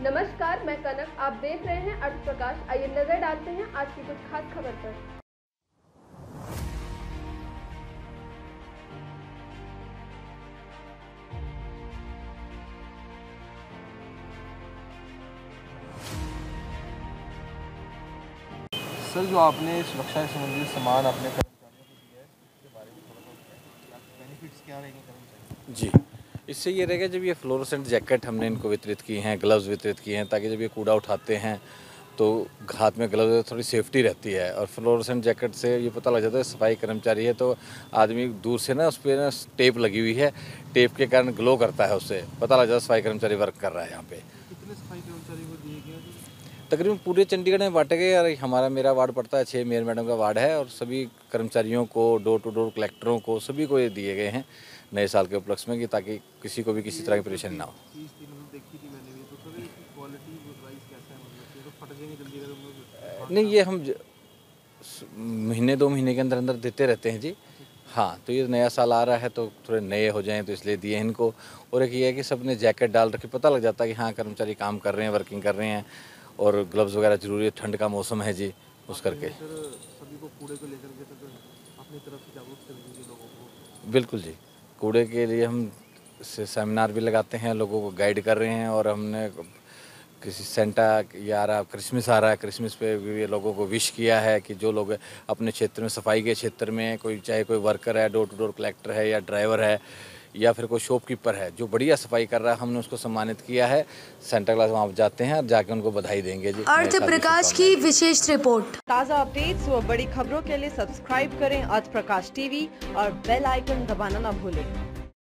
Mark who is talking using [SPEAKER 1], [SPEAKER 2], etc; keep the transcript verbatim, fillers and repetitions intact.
[SPEAKER 1] नमस्कार, मैं कनक। आप देख रहे हैं अर्थ प्रकाश। आइए नजर डालते हैं आज की कुछ खास खबर पर।
[SPEAKER 2] सर, जो आपने सुरक्षा से संबंधित सामान अपने कर्मचारियों को दिया है, इसके बारे में थोड़ा सा बताएं। बेनिफिट्स क्या रहेंगे कर्मचारियों
[SPEAKER 3] जी, इससे ये रहेगा जब ये फ्लोरोसेंट जैकेट हमने इनको वितरित की हैं, ग्लव्स वितरित किए हैं, ताकि जब ये कूड़ा उठाते हैं तो हाथ में ग्लव्स थोड़ी सेफ्टी रहती है। और फ्लोरोसेंट जैकेट से ये पता लग जाता है सफाई कर्मचारी है, तो आदमी दूर से ना उस पर ना टेप लगी हुई है, टेप के कारण ग्लो करता है, उससे पता लग जाता है सफाई कर्मचारी वर्क कर रहा है यहाँ पे।
[SPEAKER 2] कितने सफाई कर्मचारी को दिए गए हैं?
[SPEAKER 3] तकरीबन पूरे चंडीगढ़ में बांटे गए। और हमारा मेरा वार्ड पड़ता है, छः मेयर मैडम का वार्ड है, और सभी कर्मचारियों को, डोर टू डोर कलेक्टरों को, सभी को ये दिए गए हैं नए साल के उपलक्ष्य में, कि ताकि किसी को भी किसी तरह की परेशानी ना हो। नहीं, ये हम ज- महीने दो महीने के अंदर अंदर देते रहते हैं जी। हाँ, तो ये नया साल आ रहा है तो थोड़े नए हो जाएं, तो इसलिए दिए हैं इनको। और एक ये है कि सब ने जैकेट डाल रखी, पता लग जाता है कि हाँ कर्मचारी काम कर रहे हैं, वर्किंग कर रहे हैं। और ग्लव्स वगैरह जरूरी है, ठंड का मौसम है जी, उस करके।
[SPEAKER 2] सभी को कूड़े को लेकर के तक अपनी तरफ से जागरूक करेंगे लोगों को।
[SPEAKER 3] बिल्कुल जी, कूड़े के लिए हम से सेमिनार भी लगाते हैं, लोगों को गाइड कर रहे हैं। और हमने किसी सेंटा या आ रहा क्रिसमस आ रहा है, क्रिसमस पे भी लोगों को विश किया है कि जो लोग अपने क्षेत्र में, सफाई के क्षेत्र में, कोई चाहे कोई वर्कर है, डोर टू डोर कलेक्टर है, या ड्राइवर है, या फिर कोई शॉपकीपर है जो बढ़िया सफाई कर रहा है, हमने उसको सम्मानित किया है। सेंटा क्लास वहाँ जाते हैं और जाके उनको बधाई देंगे जी।
[SPEAKER 4] अर्थ प्रकाश की विशेष रिपोर्ट।
[SPEAKER 5] ताज़ा अपडेट्स व बड़ी खबरों के लिए सब्सक्राइब करें अर्थ प्रकाश टीवी और बेल आइकन दबाना न भूलें।